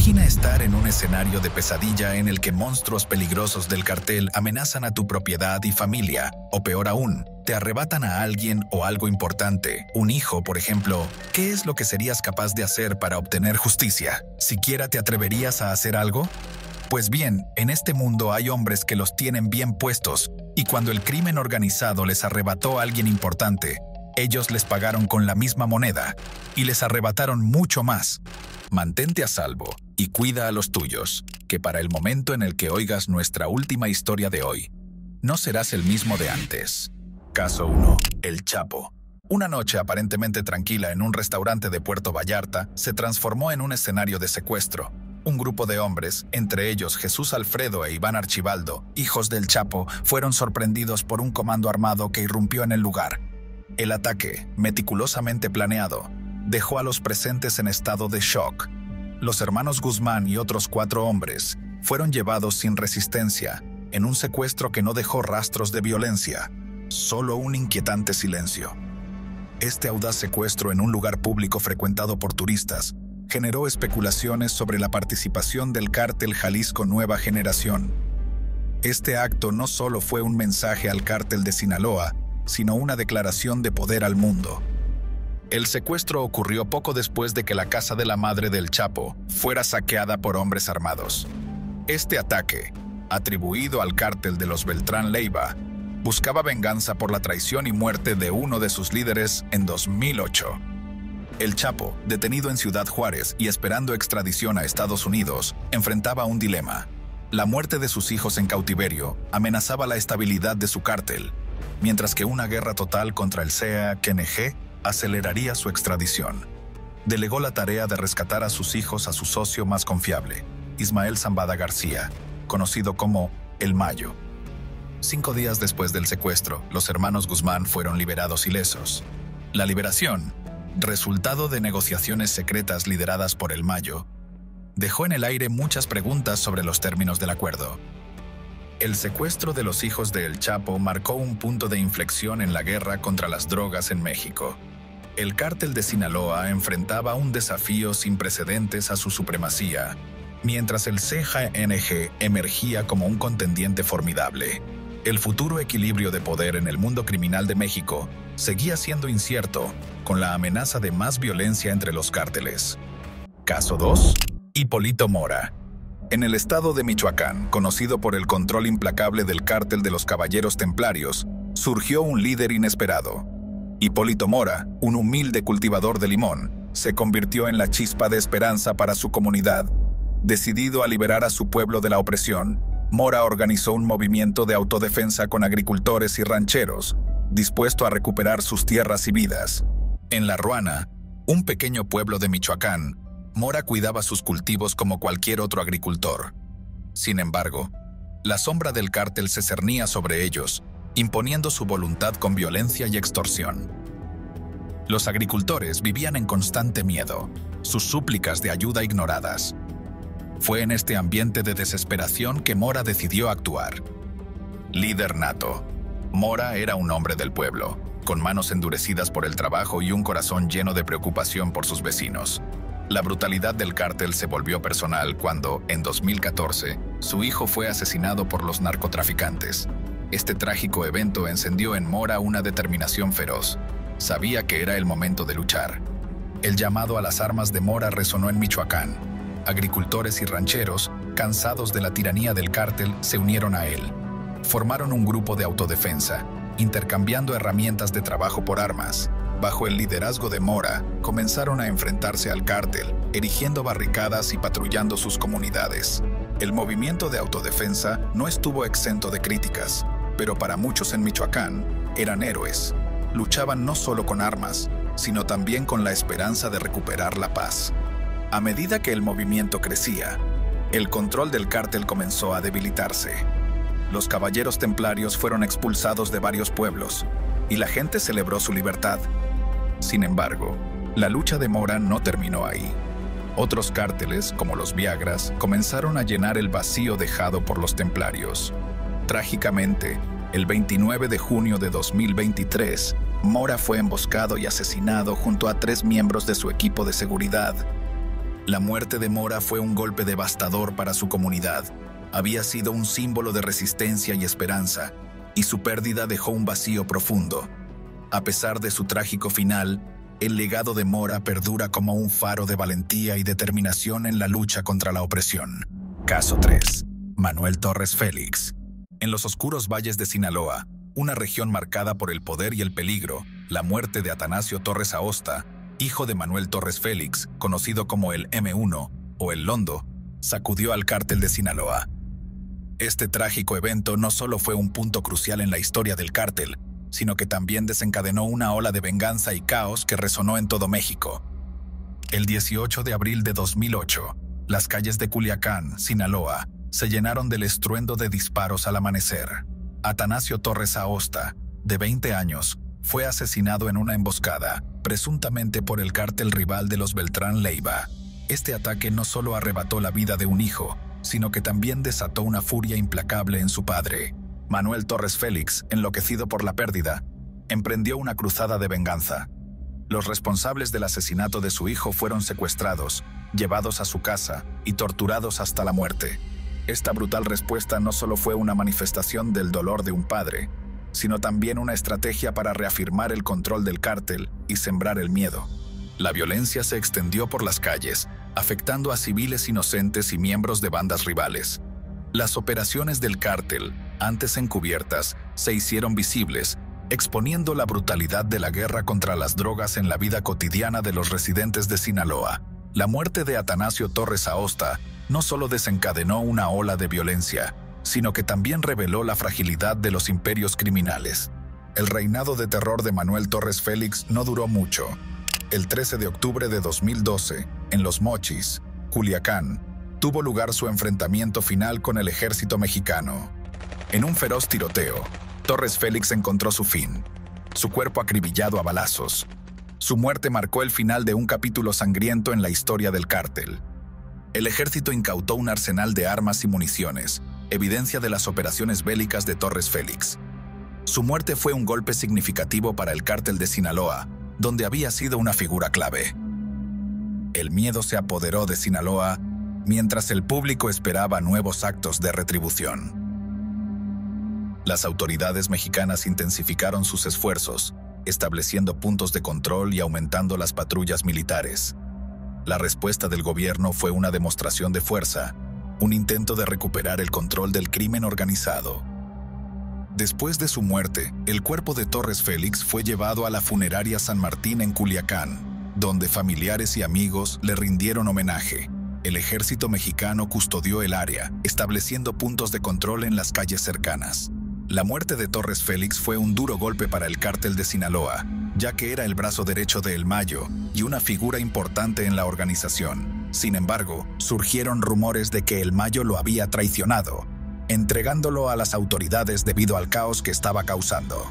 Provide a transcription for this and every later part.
Imagina estar en un escenario de pesadilla en el que monstruos peligrosos del cartel amenazan a tu propiedad y familia, o peor aún, te arrebatan a alguien o algo importante, un hijo, por ejemplo. ¿Qué es lo que serías capaz de hacer para obtener justicia? ¿Siquiera te atreverías a hacer algo? Pues bien, en este mundo hay hombres que los tienen bien puestos, y cuando el crimen organizado les arrebató a alguien importante, ellos les pagaron con la misma moneda, y les arrebataron mucho más. Mantente a salvo y cuida a los tuyos, que para el momento en el que oigas nuestra última historia de hoy, no serás el mismo de antes. Caso 1. El Chapo. Una noche aparentemente tranquila en un restaurante de Puerto Vallarta se transformó en un escenario de secuestro. Un grupo de hombres, entre ellos Jesús Alfredo e Iván Archibaldo, hijos del Chapo, fueron sorprendidos por un comando armado que irrumpió en el lugar. El ataque, meticulosamente planeado, dejó a los presentes en estado de shock. Los hermanos Guzmán y otros 4 hombres fueron llevados sin resistencia en un secuestro que no dejó rastros de violencia, solo un inquietante silencio. Este audaz secuestro en un lugar público frecuentado por turistas generó especulaciones sobre la participación del cártel Jalisco Nueva Generación. Este acto no solo fue un mensaje al cártel de Sinaloa, sino una declaración de poder al mundo. El secuestro ocurrió poco después de que la casa de la madre del Chapo fuera saqueada por hombres armados. Este ataque, atribuido al cártel de los Beltrán Leiva, buscaba venganza por la traición y muerte de uno de sus líderes en 2008. El Chapo, detenido en Ciudad Juárez y esperando extradición a Estados Unidos, enfrentaba un dilema. La muerte de sus hijos en cautiverio amenazaba la estabilidad de su cártel, mientras que una guerra total contra el CEA-KNG aceleraría su extradición. Delegó la tarea de rescatar a sus hijos a su socio más confiable, Ismael Zambada García, conocido como El Mayo. 5 días después del secuestro, los hermanos Guzmán fueron liberados ilesos. La liberación, resultado de negociaciones secretas lideradas por El Mayo, dejó en el aire muchas preguntas sobre los términos del acuerdo. El secuestro de los hijos de El Chapo marcó un punto de inflexión en la guerra contra las drogas en México. El cártel de Sinaloa enfrentaba un desafío sin precedentes a su supremacía, mientras el CEA-KNG emergía como un contendiente formidable. El futuro equilibrio de poder en el mundo criminal de México seguía siendo incierto, con la amenaza de más violencia entre los cárteles. Caso 2. Hipólito Mora. En el estado de Michoacán, conocido por el control implacable del cártel de los Caballeros Templarios, surgió un líder inesperado. Hipólito Mora, un humilde cultivador de limón, se convirtió en la chispa de esperanza para su comunidad. Decidido a liberar a su pueblo de la opresión, Mora organizó un movimiento de autodefensa con agricultores y rancheros, dispuesto a recuperar sus tierras y vidas. En La Ruana, un pequeño pueblo de Michoacán, Mora cuidaba sus cultivos como cualquier otro agricultor. Sin embargo, la sombra del cártel se cernía sobre ellos, imponiendo su voluntad con violencia y extorsión. Los agricultores vivían en constante miedo, sus súplicas de ayuda ignoradas. Fue en este ambiente de desesperación que Mora decidió actuar. Líder nato, Mora era un hombre del pueblo, con manos endurecidas por el trabajo y un corazón lleno de preocupación por sus vecinos. La brutalidad del cártel se volvió personal cuando, en 2014, su hijo fue asesinado por los narcotraficantes. Este trágico evento encendió en Mora una determinación feroz. Sabía que era el momento de luchar. El llamado a las armas de Mora resonó en Michoacán. Agricultores y rancheros, cansados de la tiranía del cártel, se unieron a él. Formaron un grupo de autodefensa, intercambiando herramientas de trabajo por armas. Bajo el liderazgo de Mora, comenzaron a enfrentarse al cártel, erigiendo barricadas y patrullando sus comunidades. El movimiento de autodefensa no estuvo exento de críticas, pero para muchos en Michoacán eran héroes. Luchaban no solo con armas, sino también con la esperanza de recuperar la paz. A medida que el movimiento crecía, el control del cártel comenzó a debilitarse. Los caballeros templarios fueron expulsados de varios pueblos, y la gente celebró su libertad. Sin embargo, la lucha de Mora no terminó ahí. Otros cárteles, como los Viagras, comenzaron a llenar el vacío dejado por los templarios. Trágicamente, el 29 de junio de 2023, Mora fue emboscado y asesinado junto a 3 miembros de su equipo de seguridad. La muerte de Mora fue un golpe devastador para su comunidad. Había sido un símbolo de resistencia y esperanza, y su pérdida dejó un vacío profundo. A pesar de su trágico final, el legado de Mora perdura como un faro de valentía y determinación en la lucha contra la opresión. Caso 3. Manuel Torres Félix. En los oscuros valles de Sinaloa, una región marcada por el poder y el peligro, la muerte de Atanasio Torres Aosta, hijo de Manuel Torres Félix, conocido como el M1 o el Londo, sacudió al cártel de Sinaloa. Este trágico evento no solo fue un punto crucial en la historia del cártel, sino que también desencadenó una ola de venganza y caos que resonó en todo México. El 18 de abril de 2008, las calles de Culiacán, Sinaloa, se llenaron del estruendo de disparos al amanecer. Atanasio Torres Aosta, de 20 años, fue asesinado en una emboscada, presuntamente por el cártel rival de los Beltrán Leiva. Este ataque no solo arrebató la vida de un hijo, sino que también desató una furia implacable en su padre. Manuel Torres Félix, enloquecido por la pérdida, emprendió una cruzada de venganza. Los responsables del asesinato de su hijo fueron secuestrados, llevados a su casa y torturados hasta la muerte. Esta brutal respuesta no solo fue una manifestación del dolor de un padre, sino también una estrategia para reafirmar el control del cártel y sembrar el miedo. La violencia se extendió por las calles, afectando a civiles inocentes y miembros de bandas rivales. Las operaciones del cártel, antes encubiertas, se hicieron visibles, exponiendo la brutalidad de la guerra contra las drogas en la vida cotidiana de los residentes de Sinaloa. La muerte de Atanasio Torres Aosta no solo desencadenó una ola de violencia, sino que también reveló la fragilidad de los imperios criminales. El reinado de terror de Manuel Torres Félix no duró mucho. El 13 de octubre de 2012, en Los Mochis, Culiacán, tuvo lugar su enfrentamiento final con el ejército mexicano. En un feroz tiroteo, Torres Félix encontró su fin, su cuerpo acribillado a balazos. Su muerte marcó el final de un capítulo sangriento en la historia del cártel. El ejército incautó un arsenal de armas y municiones, evidencia de las operaciones bélicas de Torres Félix. Su muerte fue un golpe significativo para el cártel de Sinaloa, donde había sido una figura clave. El miedo se apoderó de Sinaloa mientras el público esperaba nuevos actos de retribución. Las autoridades mexicanas intensificaron sus esfuerzos, estableciendo puntos de control y aumentando las patrullas militares. La respuesta del gobierno fue una demostración de fuerza, un intento de recuperar el control del crimen organizado. Después de su muerte, el cuerpo de Torres Félix fue llevado a la funeraria San Martín en Culiacán, donde familiares y amigos le rindieron homenaje. El ejército mexicano custodió el área, estableciendo puntos de control en las calles cercanas. La muerte de Torres Félix fue un duro golpe para el cártel de Sinaloa, ya que era el brazo derecho de El Mayo y una figura importante en la organización. Sin embargo, surgieron rumores de que El Mayo lo había traicionado, entregándolo a las autoridades debido al caos que estaba causando.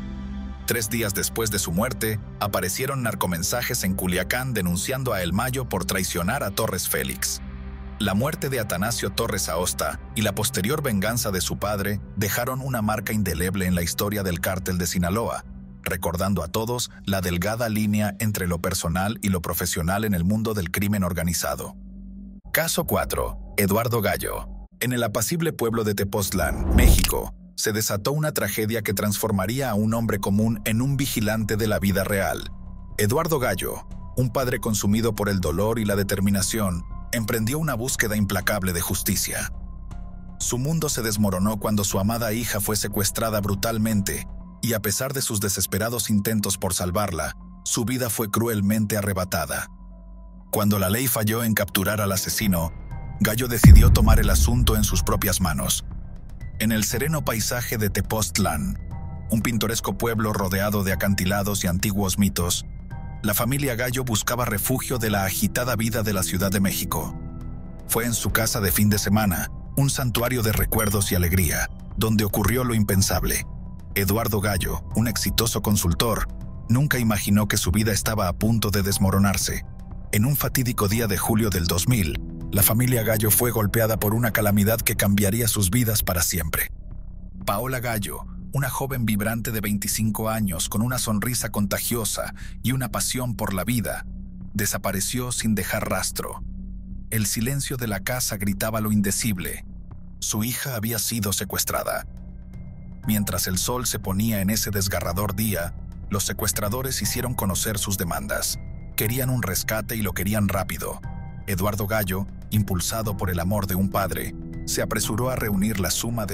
3 días después de su muerte, aparecieron narcomensajes en Culiacán denunciando a El Mayo por traicionar a Torres Félix. La muerte de Atanasio Torres Aosta y la posterior venganza de su padre dejaron una marca indeleble en la historia del cártel de Sinaloa, recordando a todos la delgada línea entre lo personal y lo profesional en el mundo del crimen organizado. Caso 4. Eduardo Gallo. En el apacible pueblo de Tepoztlán, México, se desató una tragedia que transformaría a un hombre común en un vigilante de la vida real. Eduardo Gallo, un padre consumido por el dolor y la determinación, emprendió una búsqueda implacable de justicia. Su mundo se desmoronó cuando su amada hija fue secuestrada brutalmente, y a pesar de sus desesperados intentos por salvarla, su vida fue cruelmente arrebatada. Cuando la ley falló en capturar al asesino, Gallo decidió tomar el asunto en sus propias manos. En el sereno paisaje de Tepoztlán, un pintoresco pueblo rodeado de acantilados y antiguos mitos, la familia Gallo buscaba refugio de la agitada vida de la Ciudad de México. Fue en su casa de fin de semana, un santuario de recuerdos y alegría, donde ocurrió lo impensable. Eduardo Gallo, un exitoso consultor, nunca imaginó que su vida estaba a punto de desmoronarse. En un fatídico día de julio del 2000, la familia Gallo fue golpeada por una calamidad que cambiaría sus vidas para siempre. Paola Gallo, una joven vibrante de 25 años con una sonrisa contagiosa y una pasión por la vida, desapareció sin dejar rastro. El silencio de la casa gritaba lo indecible. Su hija había sido secuestrada. Mientras el sol se ponía en ese desgarrador día, los secuestradores hicieron conocer sus demandas. Querían un rescate y lo querían rápido. Eduardo Gallo, impulsado por el amor de un padre, se apresuró a reunir la suma de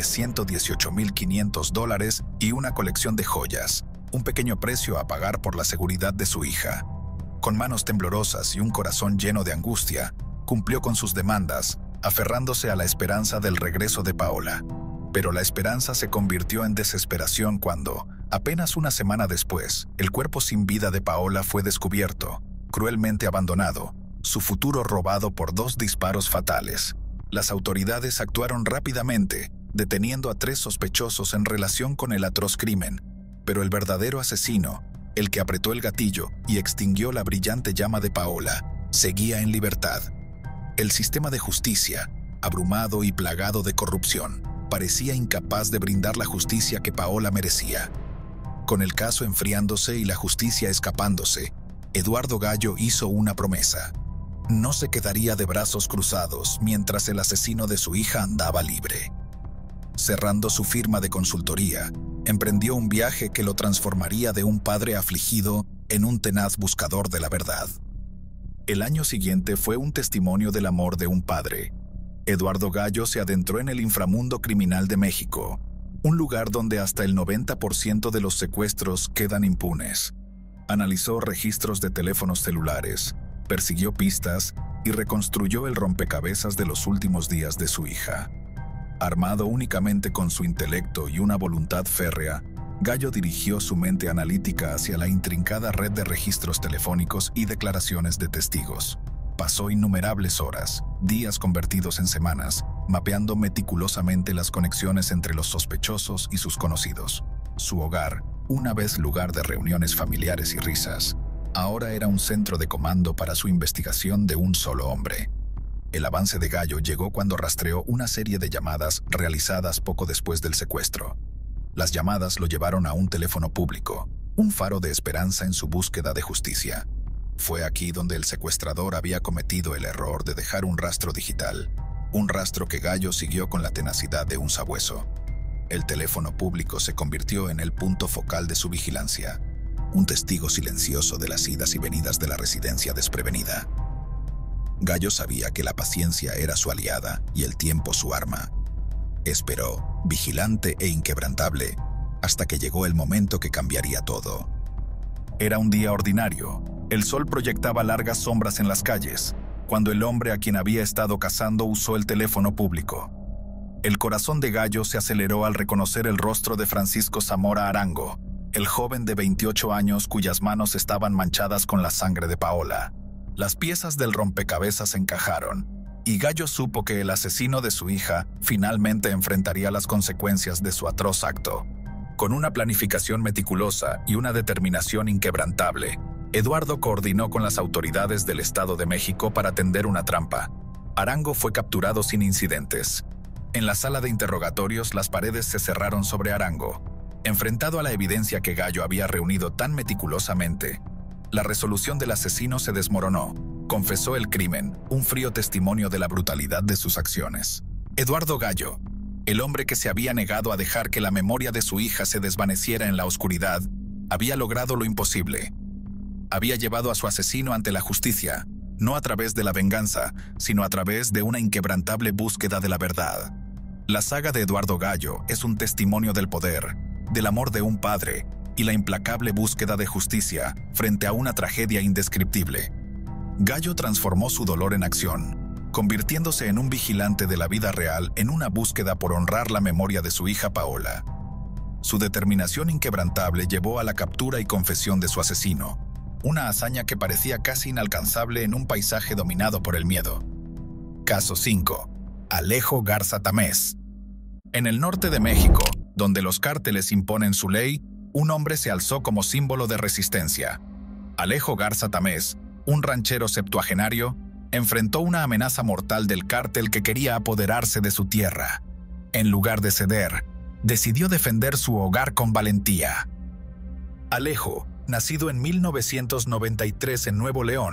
$118,500 y una colección de joyas, un pequeño precio a pagar por la seguridad de su hija. Con manos temblorosas y un corazón lleno de angustia, cumplió con sus demandas, aferrándose a la esperanza del regreso de Paola. Pero la esperanza se convirtió en desesperación cuando, apenas una semana después, el cuerpo sin vida de Paola fue descubierto, cruelmente abandonado, su futuro robado por 2 disparos fatales. Las autoridades actuaron rápidamente, deteniendo a 3 sospechosos en relación con el atroz crimen, pero el verdadero asesino, el que apretó el gatillo y extinguió la brillante llama de Paola, seguía en libertad. El sistema de justicia, abrumado y plagado de corrupción, parecía incapaz de brindar la justicia que Paola merecía. Con el caso enfriándose y la justicia escapándose, Eduardo Gallo hizo una promesa. No se quedaría de brazos cruzados mientras el asesino de su hija andaba libre. Cerrando su firma de consultoría, emprendió un viaje que lo transformaría de un padre afligido en un tenaz buscador de la verdad. El año siguiente fue un testimonio del amor de un padre. Eduardo Gallo se adentró en el inframundo criminal de México, un lugar donde hasta el 90% de los secuestros quedan impunes. Analizó registros de teléfonos celulares, persiguió pistas y reconstruyó el rompecabezas de los últimos días de su hija. Armado únicamente con su intelecto y una voluntad férrea, Gallo dirigió su mente analítica hacia la intrincada red de registros telefónicos y declaraciones de testigos. Pasó innumerables horas, días convertidos en semanas, mapeando meticulosamente las conexiones entre los sospechosos y sus conocidos. Su hogar, una vez lugar de reuniones familiares y risas, ahora era un centro de comando para su investigación de un solo hombre. El avance de Gallo llegó cuando rastreó una serie de llamadas realizadas poco después del secuestro. Las llamadas lo llevaron a un teléfono público, un faro de esperanza en su búsqueda de justicia. Fue aquí donde el secuestrador había cometido el error de dejar un rastro digital, un rastro que Gallo siguió con la tenacidad de un sabueso. El teléfono público se convirtió en el punto focal de su vigilancia, un testigo silencioso de las idas y venidas de la residencia desprevenida. Gallo sabía que la paciencia era su aliada y el tiempo su arma. Esperó, vigilante e inquebrantable, hasta que llegó el momento que cambiaría todo. Era un día ordinario. El sol proyectaba largas sombras en las calles, cuando el hombre a quien había estado cazando usó el teléfono público. El corazón de Gallo se aceleró al reconocer el rostro de Francisco Zamora Arango, el joven de 28 años cuyas manos estaban manchadas con la sangre de Paola. Las piezas del rompecabezas encajaron, y Gallo supo que el asesino de su hija finalmente enfrentaría las consecuencias de su atroz acto. Con una planificación meticulosa y una determinación inquebrantable, Eduardo coordinó con las autoridades del Estado de México para tender una trampa. Arango fue capturado sin incidentes. En la sala de interrogatorios, las paredes se cerraron sobre Arango. Enfrentado a la evidencia que Gallo había reunido tan meticulosamente, la resolución del asesino se desmoronó. Confesó el crimen, un frío testimonio de la brutalidad de sus acciones. Eduardo Gallo, el hombre que se había negado a dejar que la memoria de su hija se desvaneciera en la oscuridad, había logrado lo imposible. Había llevado a su asesino ante la justicia, no a través de la venganza, sino a través de una inquebrantable búsqueda de la verdad. La saga de Eduardo Gallo es un testimonio del poder, del amor de un padre y la implacable búsqueda de justicia frente a una tragedia indescriptible. Gallo transformó su dolor en acción, convirtiéndose en un vigilante de la vida real en una búsqueda por honrar la memoria de su hija Paola. Su determinación inquebrantable llevó a la captura y confesión de su asesino, una hazaña que parecía casi inalcanzable en un paisaje dominado por el miedo. Caso 5. Alejo Garza Tamés. En el norte de México, donde los cárteles imponen su ley, un hombre se alzó como símbolo de resistencia. Alejo Garza Tamés, un ranchero septuagenario, enfrentó una amenaza mortal del cártel que quería apoderarse de su tierra. En lugar de ceder, decidió defender su hogar con valentía. Alejo, nacido en 1993 en Nuevo León,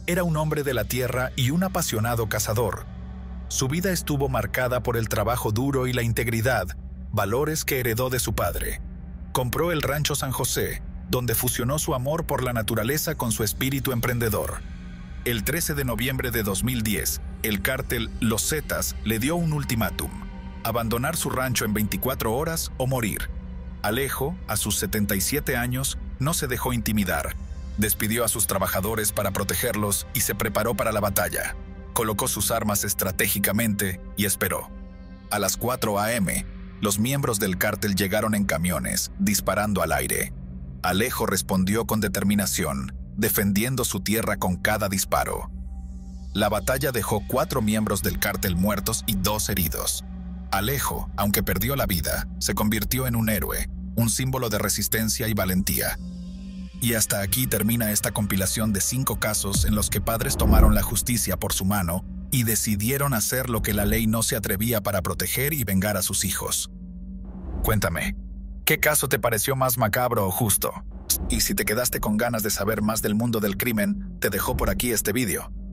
Era un hombre de la tierra y un apasionado cazador. Su vida estuvo marcada por el trabajo duro y la integridad, valores que heredó de su padre. Compró el rancho San José, donde fusionó su amor por la naturaleza con su espíritu emprendedor. El 13 de noviembre de 2010, el cártel Los Zetas le dio un ultimátum: abandonar su rancho en 24 horas o morir. Alejo, a sus 77 años, no se dejó intimidar. Despidió a sus trabajadores para protegerlos y se preparó para la batalla. Colocó sus armas estratégicamente y esperó. A las 4 a.m., los miembros del cártel llegaron en camiones, disparando al aire. Alejo respondió con determinación, defendiendo su tierra con cada disparo. La batalla dejó 4 miembros del cártel muertos y 2 heridos. Alejo, aunque perdió la vida, se convirtió en un héroe, un símbolo de resistencia y valentía. Y hasta aquí termina esta compilación de 5 casos en los que padres tomaron la justicia por su mano y decidieron hacer lo que la ley no se atrevía para proteger y vengar a sus hijos. Cuéntame, ¿qué caso te pareció más macabro o justo? Y si te quedaste con ganas de saber más del mundo del crimen, te dejo por aquí este vídeo.